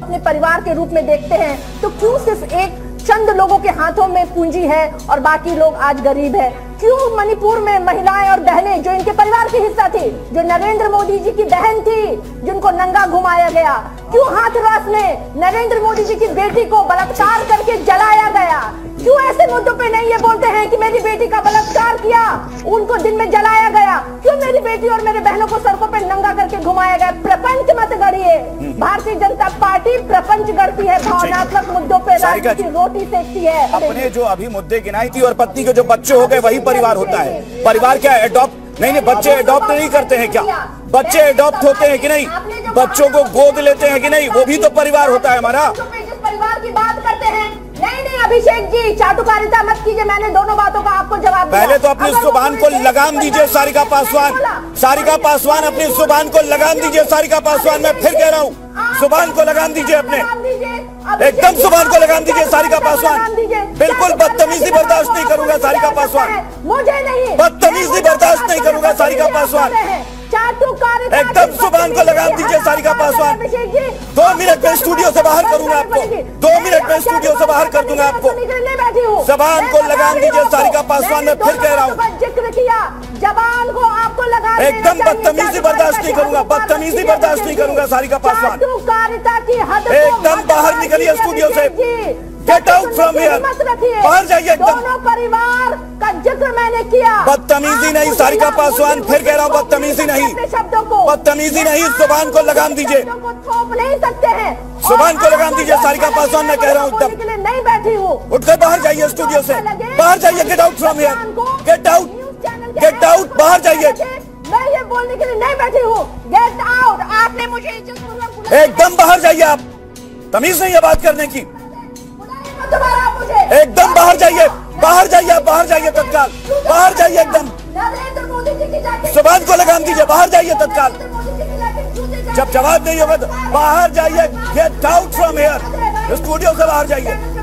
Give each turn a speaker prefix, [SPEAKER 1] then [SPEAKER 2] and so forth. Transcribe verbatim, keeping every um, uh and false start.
[SPEAKER 1] अपने परिवार के रूप में देखते हैं, तो क्यों सिर्फ एक चंद लोगों के हाथों में पूंजी है और बाकी लोग आज गरीब है? क्यों मणिपुर में महिलाएं और बहनें जो इनके परिवार की हिस्सा थी, जो नरेंद्र मोदी जी की बहन थी, जिनको नंगा घुमाया गया, क्यों हाथरस में नरेंद्र मोदी जी की बेटी को बलात्कार करके जलाया गया? क्यों ऐसे मुद्दों पे नहीं ये बोलते हैं कि मेरी बेटी का बलात्कार किया, उनको दिन में जलाया गया? क्यों मेरी बेटी और मेरे बहनों को सड़कों पे नंगा करके घुमाया गया? प्रपंच मत गढ़िए, भारतीय जनता पार्टी प्रपंच गढ़ती है, भावनात्मक मुद्दों पे राजनीति रोटी सेकती है।
[SPEAKER 2] अपने जो अभी मुद्दे गिनाई थी और पत्नी के जो बच्चे हो गए वही परिवार होता है। परिवार क्या एडॉप्ट नहीं नहीं बच्चे एडॉप्ट नहीं करते हैं क्या? बच्चे एडॉप्ट होते हैं कि नहीं? बच्चों को गोद लेते हैं कि नहीं? वो भी तो परिवार होता है हमारा।
[SPEAKER 1] जिस परिवार की बात करते हैं, नहीं नहीं अभिषेक जी चाटुकारिता मत कीजिए, मैंने दोनों बातों का आपको जवाब दिया।
[SPEAKER 2] पहले तो अपनी जुबान को लगाम दीजिए सारिका पासवान, सारिका पासवान अपनी जुबान को लगाम दीजिए सारिका पासवान, मैं फिर कह रहा हूँ जुबान को लगाम दीजिए, अपने एकदम जुबान को लगाम दीजिए सारिका पासवान। बिल्कुल बदतमीजी बर्दाश्त नहीं करूंगा सारिका पासवान,
[SPEAKER 1] मुझे नहीं
[SPEAKER 2] बदतमीजी बर्दाश्त नहीं करूंगा सारिका पासवान। एकदम जुबान को लगाम दीजिए सारिका पासवान। दो मिनट में स्टूडियो से बाहर करूंगा आपको, दो मिनट में स्टूडियो से बाहर कर दूंगा आपको। जबान को लगाम दीजिए सारिका पासवान, मैं फिर कह रहा हूँ
[SPEAKER 1] जिक्र किया, जबान को आपको लगाम
[SPEAKER 2] एकदम बदतमीजी बर्दाश्त नहीं करूंगा, बदतमीजी बर्दाश्त नहीं करूंगा सारिका पासवान। एकदम बाहर निकलिए स्टूडियो से, गेट आउट फ्रॉम हियर, बाहर जाइए एकदम।
[SPEAKER 1] दोनों परिवार का जिक्र मैंने किया,
[SPEAKER 2] बदतमीजी नहीं सारिका पासवान, फिर कह रहा हूँ बदतमीजी नहीं,
[SPEAKER 1] शब्दों को
[SPEAKER 2] बदतमीजी नहीं, जुबान को लगाम दीजिए,
[SPEAKER 1] थोप नहीं सकते हैं।
[SPEAKER 2] जुबान को लगाम दीजिए सारिका पासवान, मैं कह रहा हूँ एकदम।
[SPEAKER 1] नहीं बैठी हूँ,
[SPEAKER 2] उठकर बाहर जाइए स्टूडियो से, बाहर जाइए, get out from here, get out, get out, बाहर जाइए।
[SPEAKER 1] मैं ये बोलने के लिए नहीं बैठी हूँ, गेट आउट। आपने मुझे
[SPEAKER 2] एकदम बाहर जाइए, आप तमीज नहीं है बात करने की, एकदम बाहर जाइए, बाहर जाइए, बाहर जाइए तत्काल, बाहर जाइए एकदम। जुबान को लगाम दीजिए, बाहर जाइए तत्काल। जब जवाब नहीं होगा तो बाहर जाइए, get out from here, studio से बाहर जाइए।